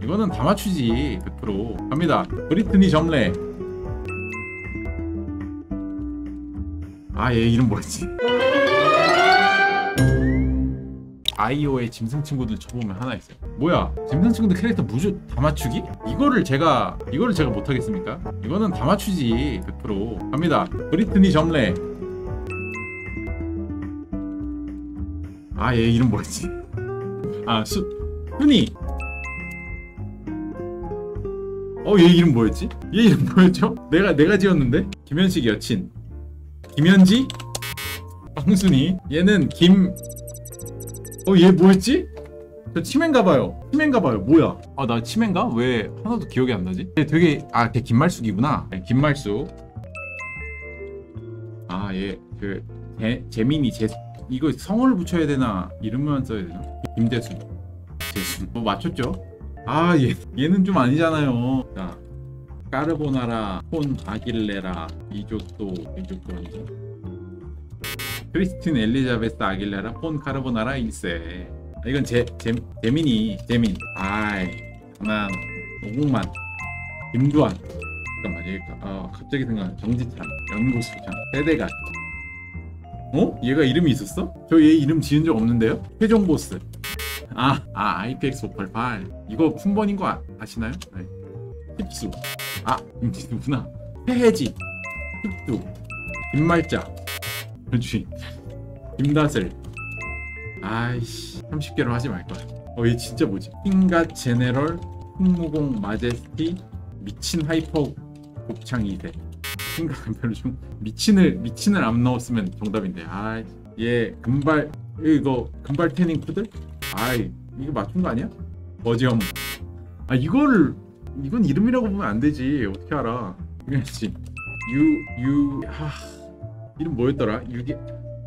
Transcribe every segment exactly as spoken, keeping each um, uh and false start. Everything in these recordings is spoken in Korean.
이거는 다 맞추지. 백 퍼센트 갑니다. 브리트니 점레. 아, 얘 이름 뭐였지? 아이오의 짐승 친구들 쳐보면 하나 있어요. 뭐야? 짐승 친구들 캐릭터 무주 다 맞추기? 이거를 제가 이거를 제가 못하겠습니까? 이거는 다 맞추지. 백 퍼센트 갑니다. 브리트니 점레. 아, 얘 이름 뭐였지? 아, 수 순이. 어, 얘 이름 뭐였지? 얘 이름 뭐였죠? 내가 내가 지었는데? 김현식 여친 김현지? 황순이. 얘는 김... 어, 얘 뭐였지? 저 치맨가봐요. 치맨가봐요. 뭐야? 아, 나 치맨가? 왜 하나도 기억이 안 나지? 얘 되게... 아, 걔 김말숙이구나. 네, 김말숙. 아, 얘 그... 제, 재민이 제... 이거 성을 붙여야 되나? 이름만 써야 되나? 김재수. 재수. 뭐 맞췄죠? 아, 얘, 얘는 좀 아니잖아요. 자, 까르보나라, 폰 아길레라, 이조또, 이조또 아니죠? 크리스틴 엘리자베스 아길레라, 폰 카르보나라 일 세. 아, 이건 제, 제, 재민이, 재민. 아이, 장난. 오공만. 김두한. 잠깐만, 얘, 어, 갑자기 생각나. 정지찬, 연고수장, 세대가. 어? 얘가 이름이 있었어? 저 얘 이름 지은 적 없는데요? 최종 보스. 아, 아, 아이피엑스 오팔팔. 이거 품번인 거 아, 아시나요? 네. 힙수. 아, 김지수구나. 해해지. 힙수. 김말자. 그렇지. 김다슬. 아이씨, 삼십 개로 하지 말걸. 어, 얘 진짜 뭐지? 킹가 제네럴, 풍무공 마제스티, 미친 하이퍼 곱창 이 세. 킹가 별로 좀 미친을 미친을 안 넣었으면 정답인데. 아이, 얘 금발 이거 금발 태닝 푸들? 아이, 이거 맞춘 거 아니야? 어지엄. 아, 이거를 이건 이름이라고 보면 안 되지. 어떻게 알아? 이거지. 유유 하 이름 뭐였더라? 유게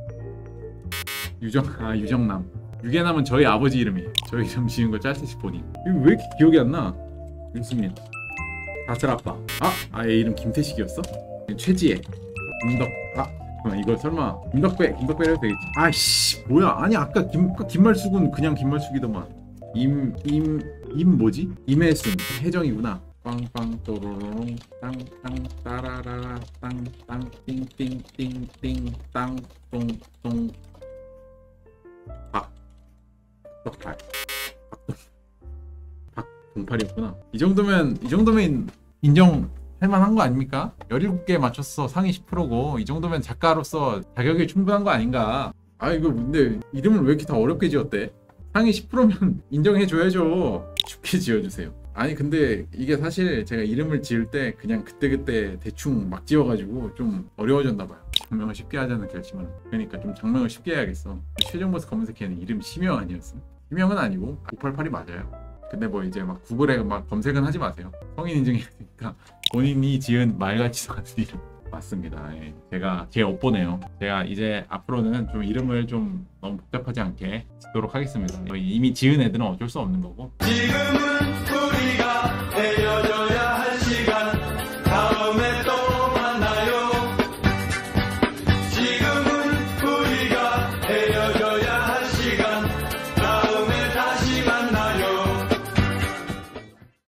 유정 아 유정남. 유게남은 저희 아버지 이름이에요. 저희 이름 지은 거 짤스시 본인. 이거 왜 이렇게 기억이 안 나? 윤수민. 다슬 아빠. 아, 아, 얘 이름 김태식이었어? 최지혜. 김덕. 아, 잠깐만, 이거 설마 김덕배. 김덕배 해도 되겠지? 아이씨, 뭐야? 아니, 아까 김 아까 김말숙은 그냥 김말숙이더만. 임 임 임 뭐지? 임혜순. 혜정이구나. 빵빵 또로롱 땅땅 따라라라 땅땅 띵띵띵띵 땅똥똥 박 박동팔 박동 박동팔이었구나. 이 정도면 이 정도면 인정할 만한 거 아닙니까? 열일곱 개 맞췄어. 상위 십 퍼센트고 이 정도면 작가로서 자격이 충분한 거 아닌가? 아, 이거 근데 이름을 왜 이렇게 다 어렵게 지었대? 상위 십 퍼센트면 인정해줘야죠. 쉽게 지어주세요. 아니, 근데 이게 사실 제가 이름을 지을 때 그냥 그때그때 대충 막 지어가지고 좀 어려워졌나봐요. 장명을 쉽게 하자는 결심을. 그러니까 좀 장명을 쉽게 해야겠어. 최종 보스 검색에는 이름 시명 아니었어? 시명은 아니고 오팔팔이 맞아요. 근데 뭐 이제 막 구글에 막 검색은 하지 마세요. 성인 인증이니까 본인이 지은 말같이 같은 이름 맞습니다. 예. 제가 제 업보네요. 제가 이제 앞으로는 좀 이름을 좀 너무 복잡하지 않게 짓도록 하겠습니다. 이미 지은 애들은 어쩔 수 없는 거고. 지금은 우리가